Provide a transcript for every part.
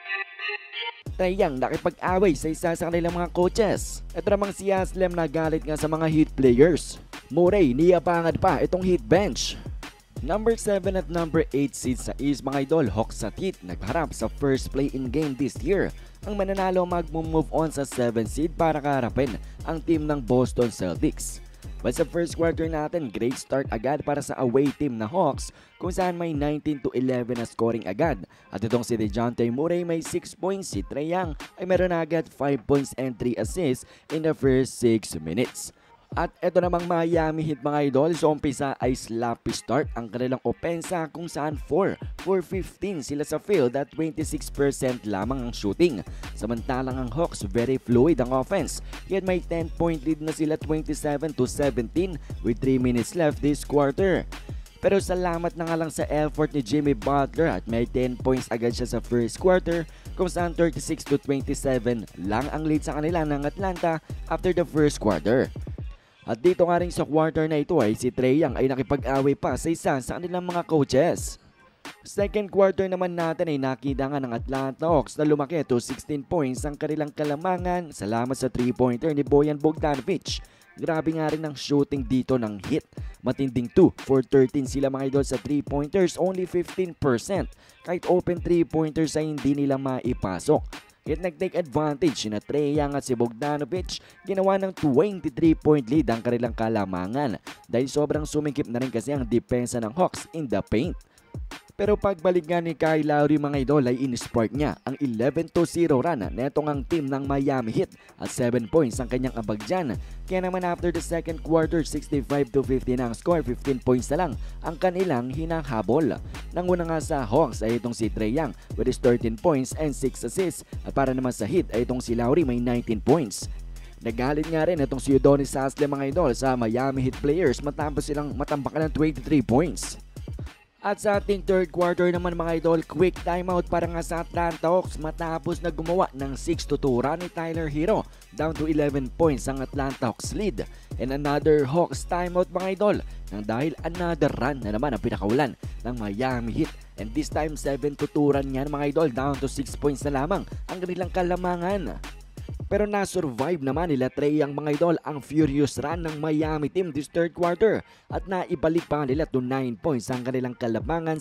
Treyang nakipag-away sa isa sa kanilang mga coaches. Ito namang si Haslem nagalit nga sa mga Heat players. Murray niyabangan pa itong Heat bench. Number 7 at number 8 seeds sa East mga idol, Hawks at Heat nagharap sa first play-in game this year. Ang mananalo mag-move on sa 7 seed para kaharapin ang team ng Boston Celtics. But sa first quarter natin, great start agad para sa away team na Hawks kung saan may 19-11 na scoring agad. At itong si DeJounte Murray may 6 points, si Trae Young ay meron agad 5 points and 3 assists in the first 6 minutes. At eto namang Miami Heat mga idol, sa umpisa ay sloppy start ang kanilang opensa kung saan 4-15 sila sa field at 26% lamang ang shooting. Samantalang ang Hawks very fluid ang offense, yet may 10-point lead na sila 27-17 with 3 minutes left this quarter. Pero salamat na nga lang sa effort ni Jimmy Butler at may 10 points agad siya sa first quarter kung saan 36-27 lang ang lead sa kanila ng Atlanta after the first quarter. At dito nga rin sa quarter na ito ay si Trae Young ay nakipag-away pa sa isa sa kanilang mga coaches. Second quarter naman natin ay nakita nga ng Atlanta Hawks na lumaki to 16 points ang kanilang kalamangan salamat sa 3-pointer ni Bojan Bogdanovic. Grabe nga rin ang shooting dito ng Heat. Matinding 2 for 13 sila mga idol sa 3-pointers, only 15%. Kahit open 3-pointers ay hindi nila maipasok. Yet nag-take advantage na Trae Young at si Bogdanovic, ginawa ng 23-point lead ang kanilang kalamangan dahil sobrang sumikip na rin kasi ang depensa ng Hawks in the paint. Pero pagbalik nga ni Kyle Lowry mga idol ay in-spark niya ang 11-0 run netong ang team ng Miami Heat at 7 points ang kanyang abag dyan. Kaya naman after the second quarter 65-50 na ang score, 15 points na lang ang kanilang hinahabol. Nanguna nga sa Hawks ay itong si Trae Young with his 13 points and 6 assists at para naman sa Heat ay itong si Lowry may 19 points. Nagalit nga rin itong si Udonis Haslem mga idol sa Miami Heat players matapos silang matambakan ng 23 points. At sa ating third quarter naman mga idol, quick timeout para nga sa Atlanta Hawks matapos na gumawa ng 6-2 run ni Tyler Hero. Down to 11 points ang Atlanta Hawks lead. And another Hawks timeout mga idol nang dahil another run na naman ang pinakaulan ng Miami Heat. And this time 7-2 run yan mga idol, down to 6 points na lamang ang kanilang kalamangan. Pero na-survive naman nila Trae Young mga idol ang furious run ng Miami team this third quarter at naibalik pa nila to 9 points ang kanilang kalamangan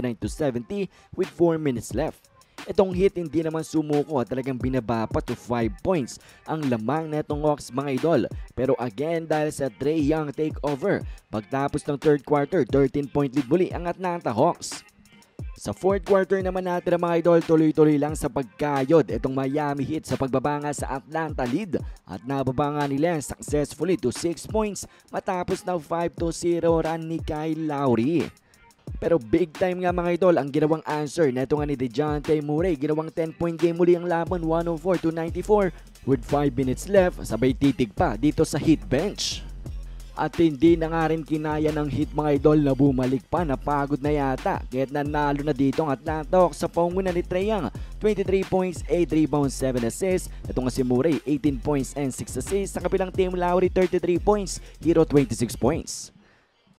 79-70 with 4 minutes left. Itong Heat hindi naman sumuko at talagang binaba pa to 5 points ang lamang na itong Hawks mga idol. Pero again dahil sa Trae Young takeover, pagtapos ng third quarter 13-point lead muli ang Atlanta Hawks. Sa fourth quarter naman natin mga idol, tuloy-tuloy lang sa pagkayod itong Miami Heat sa pagbabanga sa Atlanta lead at nababa nga nila successfully to 6 points matapos na 5-0 run ni Kyle Lowry. Pero big time nga mga idol ang ginawang answer na ito nga ni DeJounte Murray, ginawang 10-point game muli ang laban 104-94 with 5 minutes left, sabay titig pa dito sa Heat bench. At hindi na nga rin kinaya ng Heat mga idol na bumalik pa, napagod na yata. Kaya't nanalo na dito ang Atlanta Hawks sa pangunguna ni Trae Young. 23 points, 8 rebounds, 7 assists. Ito nga si Murray, 18 points and 6 assists. Sa kabilang team Lowry, 33 points, Hero 26 points.